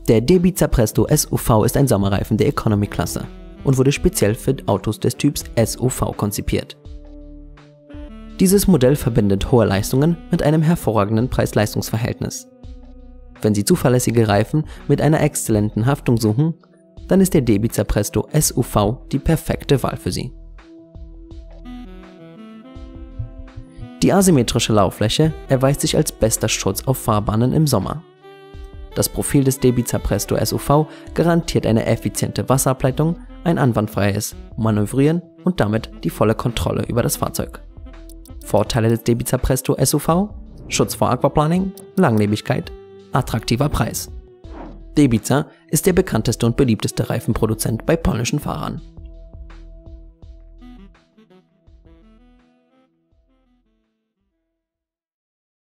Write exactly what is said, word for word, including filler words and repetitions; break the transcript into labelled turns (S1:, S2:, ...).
S1: Der Debica Presto S U V ist ein Sommerreifen der Economy-Klasse und wurde speziell für Autos des Typs S U V konzipiert. Dieses Modell verbindet hohe Leistungen mit einem hervorragenden Preis-Leistungs-Verhältnis. Wenn Sie zuverlässige Reifen mit einer exzellenten Haftung suchen, dann ist der Debica Presto S U V die perfekte Wahl für Sie. Die asymmetrische Lauffläche erweist sich als bester Schutz auf Fahrbahnen im Sommer. Das Profil des Debica Presto S U V garantiert eine effiziente Wasserableitung, ein einwandfreies Manövrieren und damit die volle Kontrolle über das Fahrzeug. Vorteile des Debica Presto S U V: Schutz vor Aquaplaning, Langlebigkeit, attraktiver Preis. Debica ist der bekannteste und beliebteste Reifenproduzent bei polnischen Fahrern.